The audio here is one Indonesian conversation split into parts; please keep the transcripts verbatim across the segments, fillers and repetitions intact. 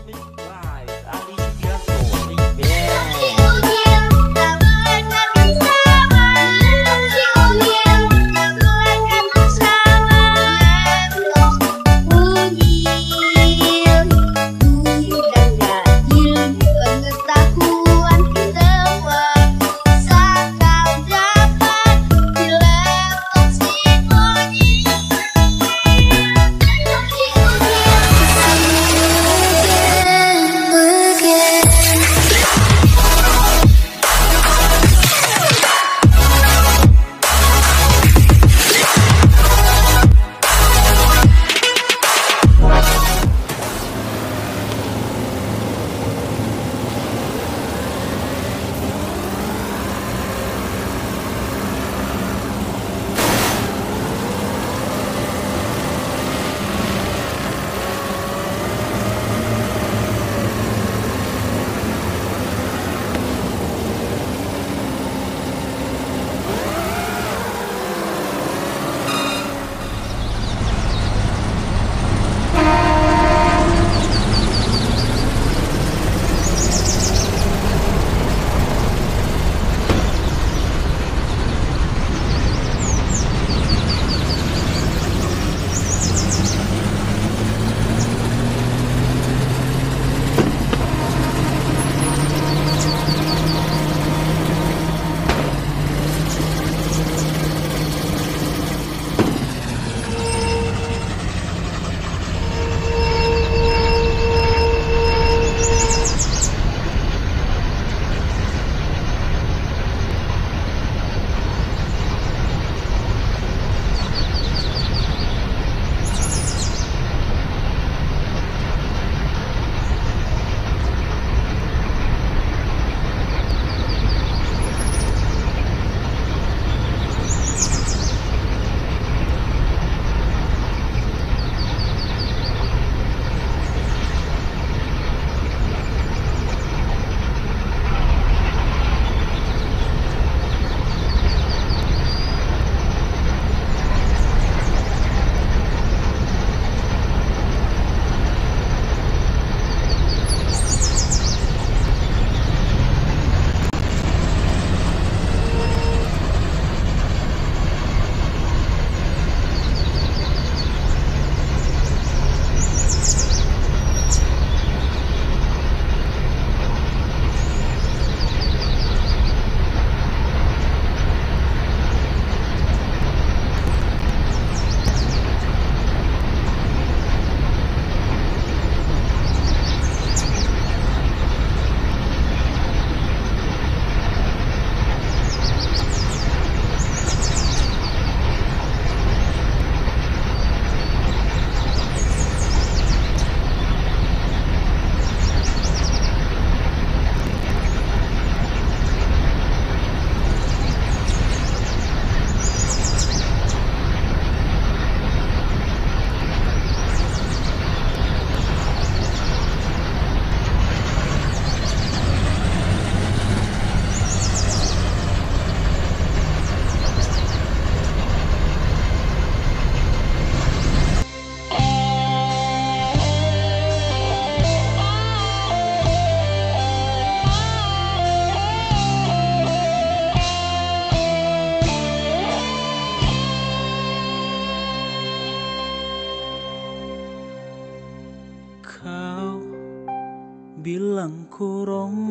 bilang ku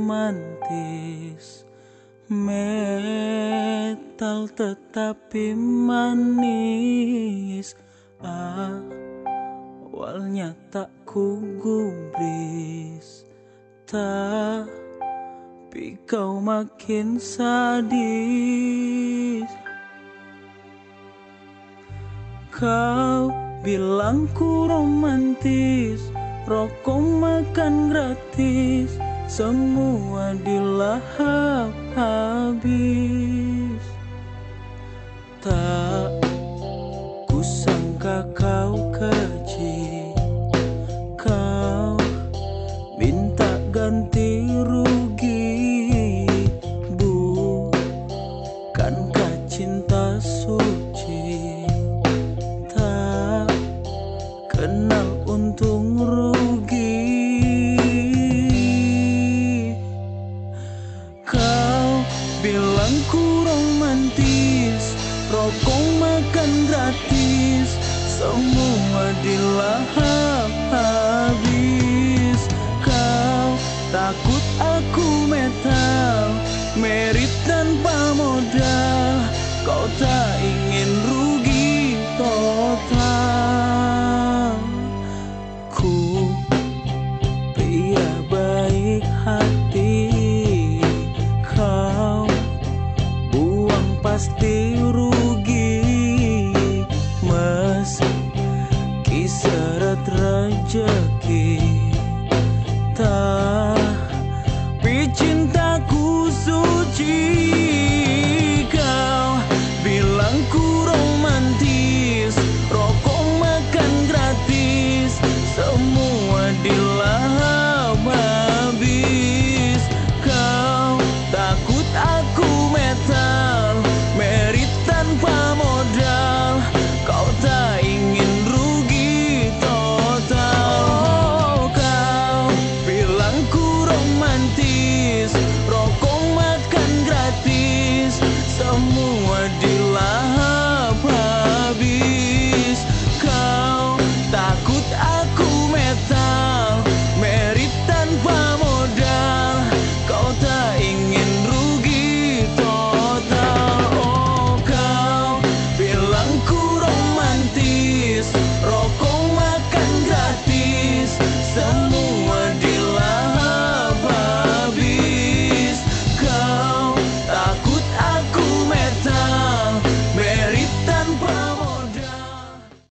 romantis, metal tetapi manis. Awalnya tak ku gubris, tapi kau makin sadis. Kau bilang ku romantis, rokok makan gratis, semua dilahap habis. Tak kusangka kau keji, kau minta ganti rugi. Bukankah cinta suci tak kenal untung rugi? merit tanpa modal. Kau tak ingin rugi total. Ku pria baik hati, kau buang pasti rugi. Meski seret rejeki, tapi cintaku suci. Kau bilang ku romantis, rokok makan gratis, semua dilahap habis. Kau takut aku metal, merit tanpa modal. Kau tak ingin rugi total. Oh, kau bilang ku romantis, rokok makan gratis, semua dilahap habis. Kau takut